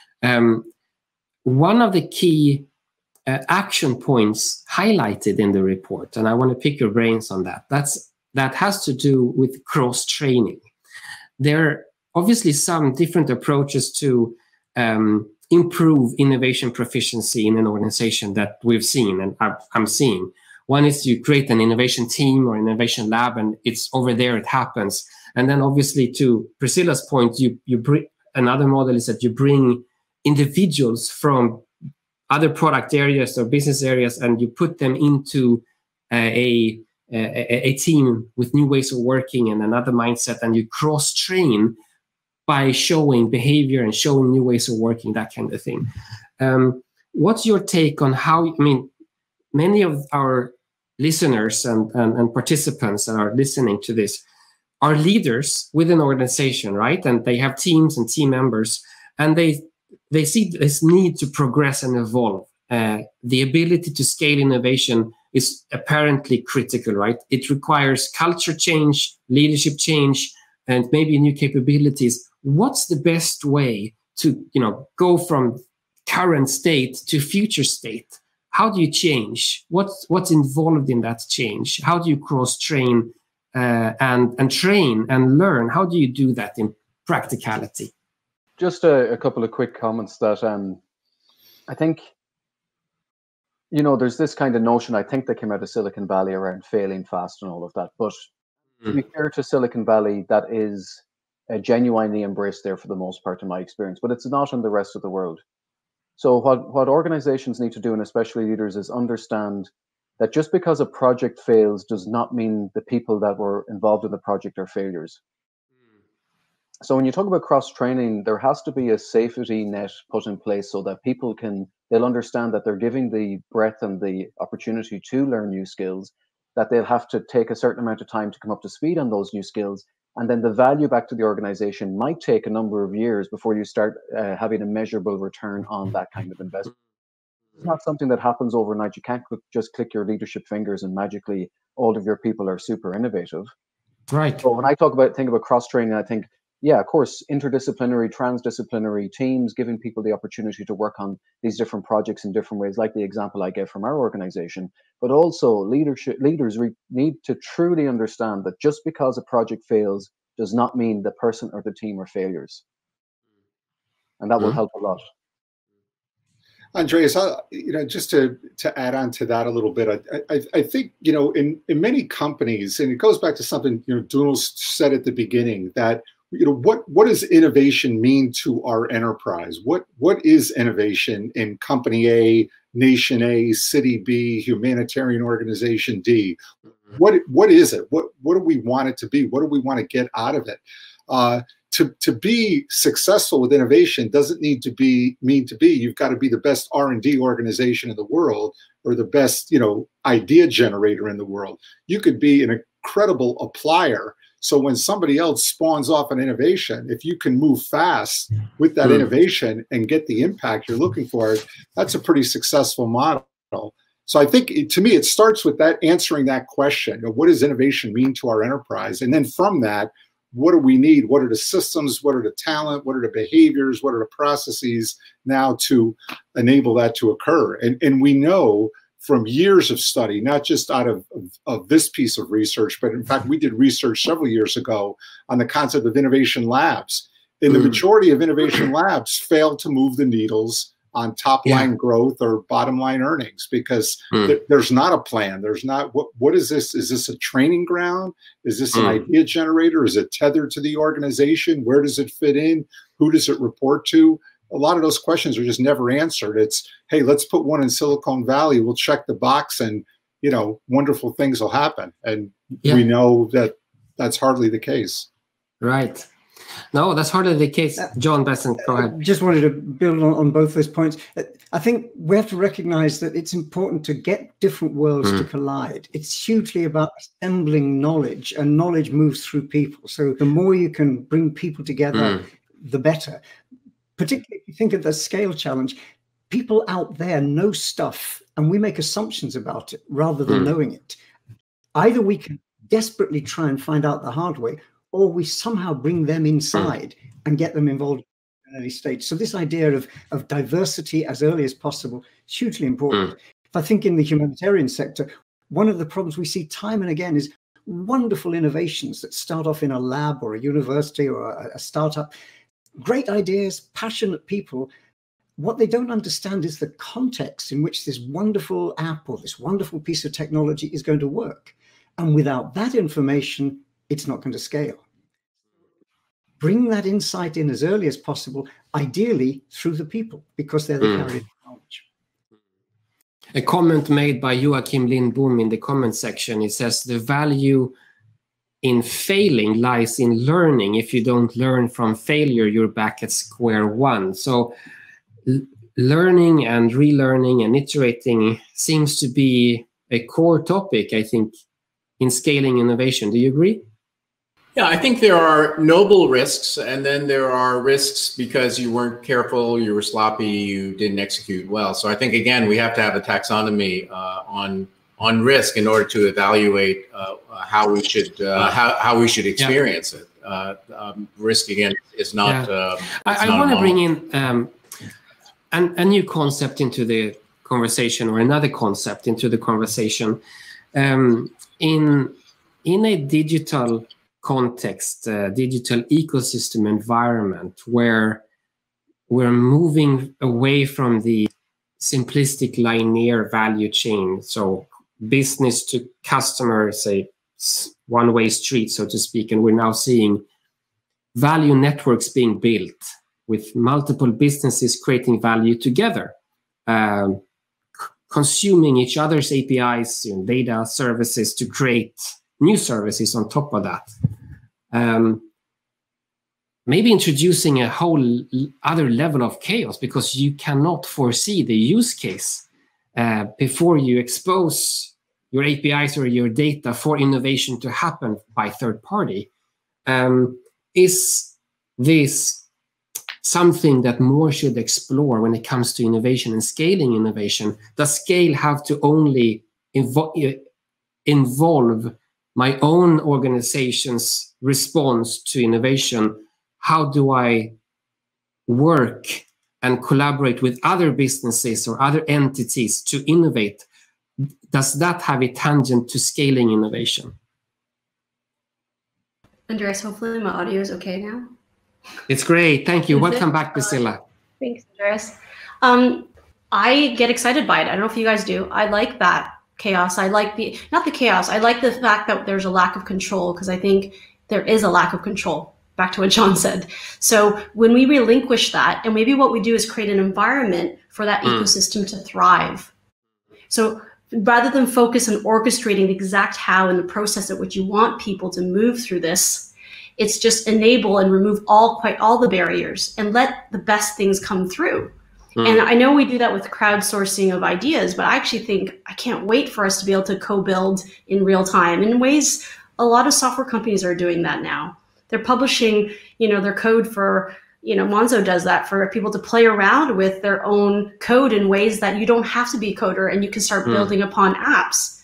Speaker 1: One of the key action points highlighted in the report, and I want to pick your brains on that, that has to do with cross-training. There are obviously some different approaches to improve innovation proficiency in an organization that we've seen and I'm seeing. One is you create an innovation team or innovation lab, and it's over there, it happens. And then obviously, to Priscilla's point, you bring another model is that you bring individuals from other product areas or business areas, and you put them into a team with new ways of working and another mindset, and you cross-train by showing behavior and showing new ways of working, that kind of thing. What's your take on how, I mean, many of our listeners and participants that are listening to this are leaders within an organization, right? And they have teams and team members, and they see this need to progress and evolve. The ability to scale innovation is apparently critical, right? It requires culture change, leadership change, and maybe new capabilities. What's the best way to, go from current state to future state? How do you change? What's involved in that change? How do you cross-train and train and learn? How do you do that in practicality?
Speaker 2: Just a couple of quick comments that I think, there's this kind of notion, I think, that came out of Silicon Valley around failing fast and all of that. But to be fair to Silicon Valley, that is genuinely embraced there for the most part, in my experience. But it's not in the rest of the world. So what organizations need to do, and especially leaders, is understand that just because a project fails does not mean the people that were involved in the project are failures. So when you talk about cross-training, there has to be a safety net put in place so that people they'll understand that they're giving the breadth and the opportunity to learn new skills, that they'll have to take a certain amount of time to come up to speed on those new skills. And then the value back to the organization might take a number of years before you start having a measurable return on that kind of investment. It's not something that happens overnight. You can't just click your leadership fingers and magically all of your people are super innovative.
Speaker 1: Right.
Speaker 2: So when I think about cross-training, I think, yeah, of course, interdisciplinary, transdisciplinary teams, giving people the opportunity to work on these different projects in different ways, like the example I gave from our organization. But also leaders need to truly understand that just because a project fails does not mean the person or the team are failures. And that will help a lot.
Speaker 6: Andreas, just to add on to that a little bit, I think, in many companies, and it goes back to something, Dunal said at the beginning, that what does innovation mean to our enterprise? What is innovation in company A, nation A, city B, humanitarian organization D? What is it? What do we want it to be? What do we want to get out of it? To be successful with innovation doesn't mean to be you've got to be the best R&D organization in the world or the best idea generator in the world. You could be an incredible applier. So when somebody else spawns off an innovation, if you can move fast with that innovation and get the impact you're looking for, that's a pretty successful model. So I think, to me, it starts with that, answering that question. What does innovation mean to our enterprise? And then from that, what do we need? What are the systems? What are the talent? What are the behaviors? What are the processes now to enable that to occur? And we know from years of study, not just out of this piece of research, but in fact, we did research several years ago on the concept of innovation labs. And the majority of innovation labs fail to move the needles on top line growth or bottom line earnings because there's not a plan. There's not, what is this? Is this a training ground? Is this an idea generator? Is it tethered to the organization? Where does it fit in? Who does it report to? A lot of those questions are just never answered. It's, hey, let's put one in Silicon Valley. We'll check the box and, wonderful things will happen. And we know that that's hardly the case.
Speaker 1: Right. No, that's hardly the case. John Besant, go ahead.
Speaker 4: Just wanted to build on both those points. I think we have to recognize that it's important to get different worlds to collide. It's hugely about assembling knowledge, and knowledge moves through people. So the more you can bring people together, the better. Particularly if you think of the scale challenge, people out there know stuff and we make assumptions about it rather than knowing it. Either we can desperately try and find out the hard way, or we somehow bring them inside and get them involved at an early stage. So this idea of diversity as early as possible is hugely important. If I think in the humanitarian sector, one of the problems we see time and again is wonderful innovations that start off in a lab or a university or a startup. Great ideas, passionate people. What they don't understand is the context in which this wonderful app or this wonderful piece of technology is going to work. And without that information, it's not going to scale. Bring that insight in as early as possible, ideally through the people, because they're the carrier of knowledge.
Speaker 1: a comment made by Joachim Lindbom in the comment section. He says the value in failing lies in learning. If you don't learn from failure, you're back at square one. So learning and relearning and iterating seems to be a core topic, I think, in scaling innovation. Do you agree?
Speaker 5: Yeah, I think there are noble risks, and then there are risks because you weren't careful, you were sloppy, you didn't execute well. So I think, again, we have to have a taxonomy on risk in order to evaluate how we should experience it. Risk, again, is not.
Speaker 1: I want to bring in a new concept into the conversation, or another concept into the conversation. In a digital context, digital ecosystem environment where we're moving away from the simplistic linear value chain, so business to customer, say one-way street, so to speak, and we're now seeing value networks being built with multiple businesses creating value together, consuming each other's APIs and data services to create new services on top of that. Maybe introducing a whole other level of chaos, because you cannot foresee the use case before you expose your APIs or your data for innovation to happen by third party. Is this something that more should explore when it comes to innovation and scaling innovation? Does scale have to only involve my own organization's response to innovation? How do I work and collaborate with other businesses or other entities to innovate? Does that have a tangent to scaling innovation?
Speaker 3: Andreas, hopefully my audio is okay now.
Speaker 1: It's great. Thank you. Welcome back, Priscilla.
Speaker 3: Thanks, Andreas. I get excited by it. I don't know if you guys do. I like that chaos. I like not the chaos. I like the fact that there's a lack of control, because I think there is a lack of control. Back to what John said. So when we relinquish that, and maybe what we do is create an environment for that ecosystem to thrive. So rather than focus on orchestrating the exact how and the process at which you want people to move through this, it's just enable and remove quite all the barriers and let the best things come through. And I know we do that with crowdsourcing of ideas, but I actually think I can't wait for us to be able to co-build in real time in ways a lot of software companies are doing that now. They're publishing, their code for, Monzo does that for people to play around with their own code in ways that you don't have to be a coder, and you can start building upon apps.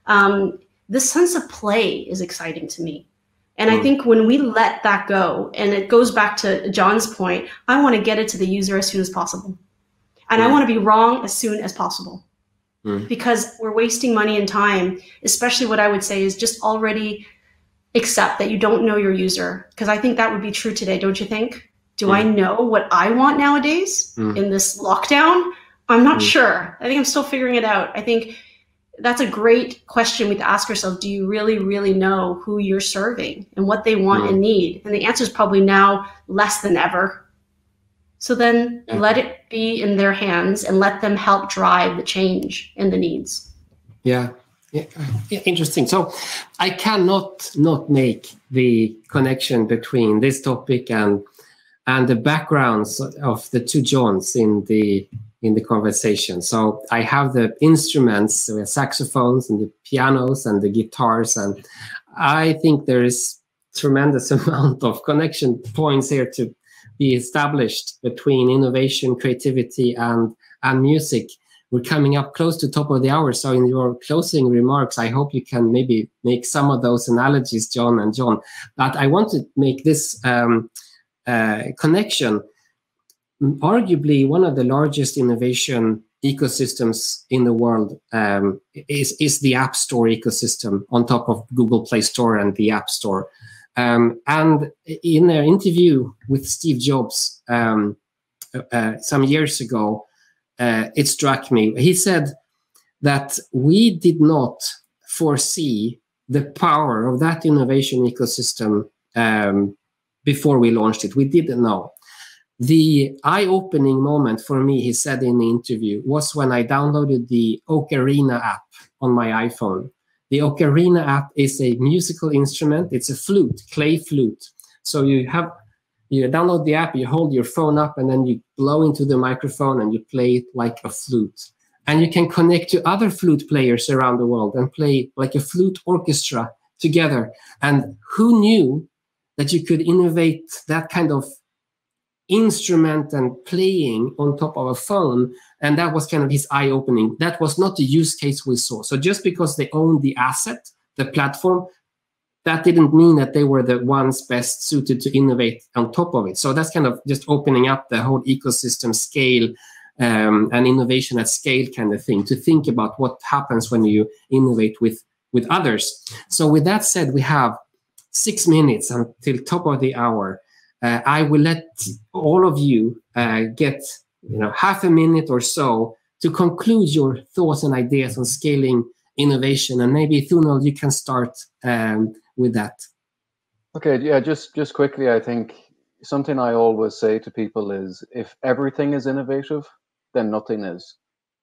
Speaker 3: This sense of play is exciting to me. And I think when we let that go, and it goes back to John's point, I want to get it to the user as soon as possible. And I want to be wrong as soon as possible. Because we're wasting money and time, especially what I would say is just already accept that you don't know your user. Because I think that would be true today, don't you think? Do I know what I want nowadays in this lockdown? I'm not sure. I think I'm still figuring it out. I think that's a great question we have to ask ourselves. Do you really, really know who you're serving and what they want and need? And the answer is probably now less than ever. So then let it be in their hands and let them help drive the change and the needs.
Speaker 1: Yeah, interesting. So I cannot not make the connection between this topic and the backgrounds of the two Johns in the conversation. So I have the instruments, the saxophones and the pianos and the guitars, and I think there is tremendous amount of connection points here to be established between innovation, creativity, and music. We're coming up close to top of the hour, so in your closing remarks, I hope you can maybe make some of those analogies, John and John. But I want to make this connection. Arguably, one of the largest innovation ecosystems in the world is the App Store ecosystem on top of Google Play Store and the App Store. And in an interview with Steve Jobs some years ago, it struck me. He said that we did not foresee the power of that innovation ecosystem before we launched it. We didn't know. The eye-opening moment for me, he said in the interview, was when I downloaded the Ocarina app on my iPhone. The Ocarina app is a musical instrument. It's a flute, clay flute. So you download the app, you hold your phone up, and then you blow into the microphone and you play it like a flute. And you can connect to other flute players around the world and play like a flute orchestra together. And who knew that you could innovate that kind of instrument and playing on top of a phone? And that was kind of his eye-opening. That was not the use case we saw. So just because they owned the asset, the platform, that didn't mean that they were the ones best suited to innovate on top of it. So that's kind of just opening up the whole ecosystem scale and innovation at scale kind of thing, to think about what happens when you innovate with others. So with that said, we have 6 minutes until top of the hour. I will let all of you get half a minute or so to conclude your thoughts and ideas on scaling innovation. And maybe Thunal, you can start with that.
Speaker 2: Okay, yeah, just quickly, I think something I always say to people is, if everything is innovative, then nothing is.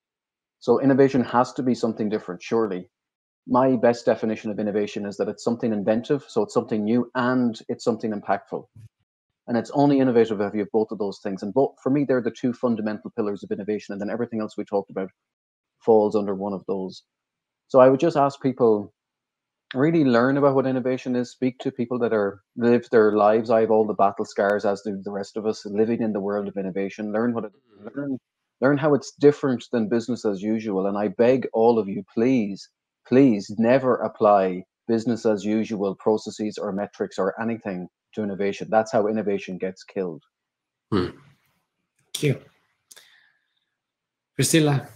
Speaker 2: So innovation has to be something different, surely. My best definition of innovation is that it's something inventive, so it's something new, and it's something impactful. And it's only innovative if you have both of those things. And both, for me, they're the two fundamental pillars of innovation. And then everything else we talked about falls under one of those. So I would just ask people, really learn about what innovation is. Speak to people that live their lives. I have all the battle scars, as do the rest of us, living in the world of innovation. Learn how it's different than business as usual. And I beg all of you, please never apply business as usual processes or metrics or anything to innovation. That's how innovation gets killed.
Speaker 1: Thank you. Priscilla?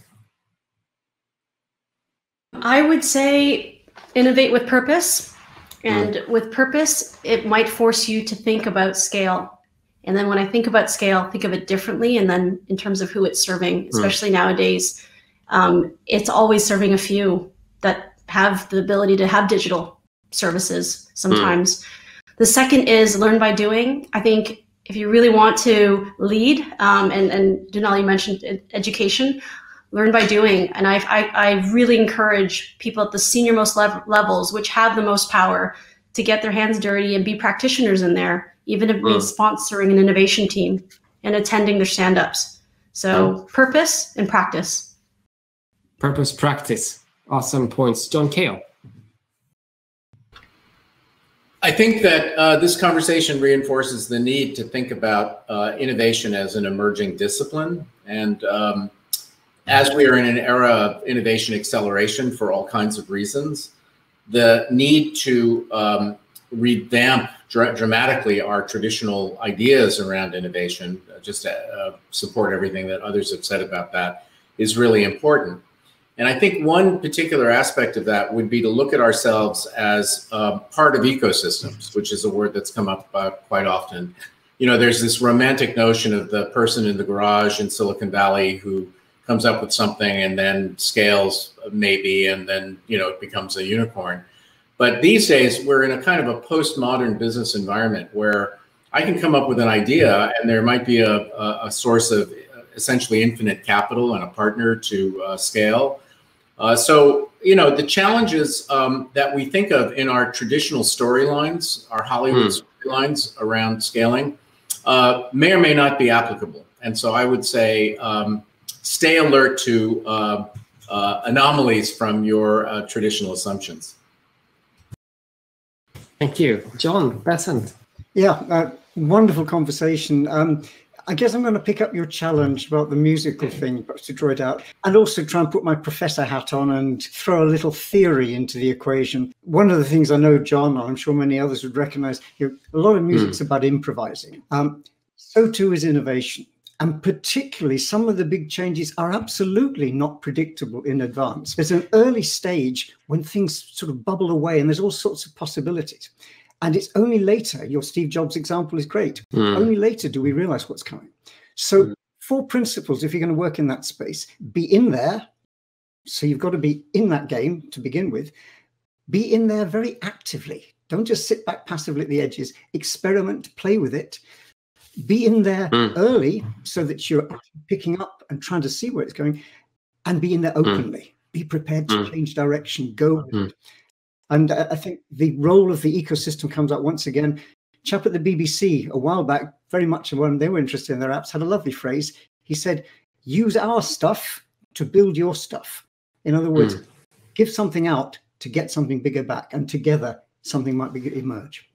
Speaker 3: I would say innovate with purpose. And with purpose, it might force you to think about scale. And then when I think about scale, think of it differently. And then in terms of who it's serving, especially nowadays, it's always serving a few that have the ability to have digital services sometimes. The second is learn by doing. I think if you really want to lead, and Denali, you mentioned education, learn by doing. And I really encourage people at the senior most levels, which have the most power, to get their hands dirty and be practitioners in there, even if it means sponsoring an innovation team and attending their stand-ups. So purpose and practice.
Speaker 1: Purpose, practice. Awesome points. John Kale.
Speaker 5: I think that this conversation reinforces the need to think about innovation as an emerging discipline. And as we are in an era of innovation acceleration for all kinds of reasons, the need to revamp dramatically our traditional ideas around innovation, just to support everything that others have said about that, is really important. And I think one particular aspect of that would be to look at ourselves as part of ecosystems, which is a word that's come up quite often. There's this romantic notion of the person in the garage in Silicon Valley who comes up with something and then scales maybe, and then, it becomes a unicorn. But these days we're in a kind of a postmodern business environment where I can come up with an idea and there might be a source of essentially infinite capital and a partner to scale. So, the challenges that we think of in our traditional storylines, our Hollywood storylines around scaling, may or may not be applicable. And so I would say stay alert to anomalies from your traditional assumptions.
Speaker 1: Thank you. John Besant.
Speaker 4: Yeah, wonderful conversation. I guess I'm going to pick up your challenge about the musical thing, perhaps to draw it out, and also try and put my professor hat on and throw a little theory into the equation. One of the things I know, John, and I'm sure many others would recognize, a lot of music's about improvising. So too is innovation. And particularly some of the big changes are absolutely not predictable in advance. There's an early stage when things sort of bubble away and there's all sorts of possibilities. And it's only later, your Steve Jobs example is great, only later do we realize what's coming. So 4 principles, if you're going to work in that space: be in there. So you've got to be in that game to begin with. Be in there very actively. Don't just sit back passively at the edges. Experiment, play with it. Be in there early so that you're picking up and trying to see where it's going, and be in there openly. Be prepared to change direction, go with it. And I think the role of the ecosystem comes up once again. Chap at the BBC a while back, very much when they were interested in their apps, had a lovely phrase. He said, use our stuff to build your stuff. In other words, give something out to get something bigger back, and together something might emerge.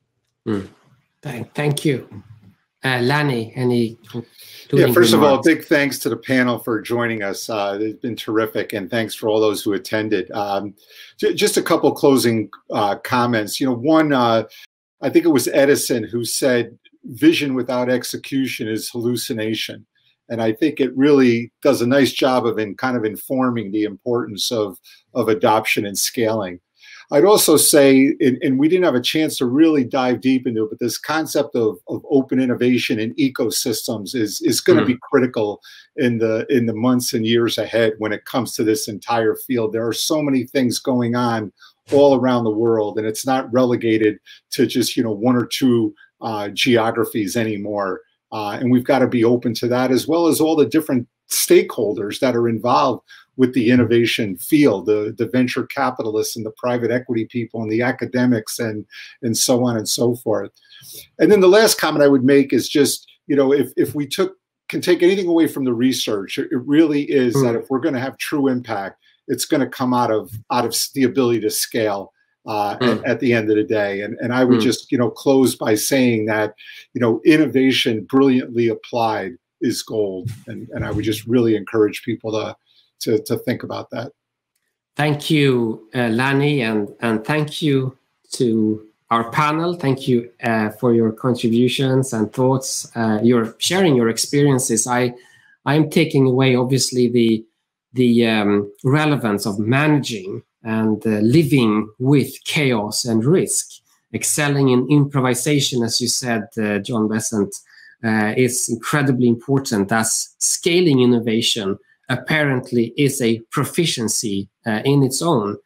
Speaker 1: Thank you. Lanny, any
Speaker 6: first of all, big thanks to the panel for joining us. It's been terrific, and thanks for all those who attended. Just a couple closing comments. One, I think it was Edison who said, vision without execution is hallucination. And I think it really does a nice job of kind of informing the importance of adoption and scaling. I'd also say, and we didn't have a chance to really dive deep into it, but this concept of open innovation and ecosystems is going to be critical in the months and years ahead when it comes to this entire field. There are so many things going on all around the world, and it's not relegated to just one or two geographies anymore. And we've got to be open to that, as well as all the different stakeholders that are involved with the innovation field, the venture capitalists and the private equity people and the academics and so on and so forth. And then the last comment I would make is just, if we can take anything away from the research, it really is that if we're going to have true impact, it's going to come out of the ability to scale at the end of the day. And I would just, close by saying that, innovation brilliantly applied is gold. And I would just really encourage people to think about that.
Speaker 1: Thank you, Lanny, and thank you to our panel. Thank you for your contributions and thoughts. You're sharing your experiences. I'm taking away, obviously, the relevance of managing and living with chaos and risk. Excelling in improvisation, as you said, John Besant, is incredibly important, as scaling innovation apparently is a proficiency in its own.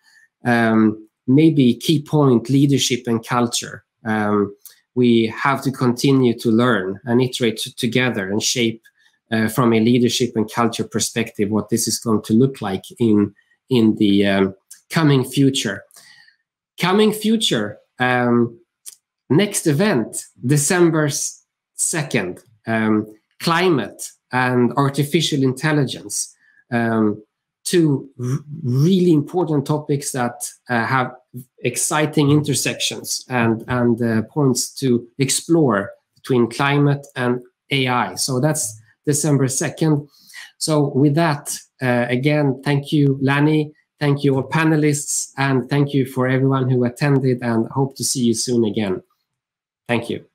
Speaker 1: Maybe key point, leadership and culture. We have to continue to learn and iterate together and shape from a leadership and culture perspective what this is going to look like in the coming future. Next event, December 2nd, climate and artificial intelligence. Two really important topics that have exciting intersections and points to explore between climate and AI. So that's December 2nd. So with that, again, thank you, Lanny. Thank you all panelists, and thank you for everyone who attended, and hope to see you soon again. Thank you.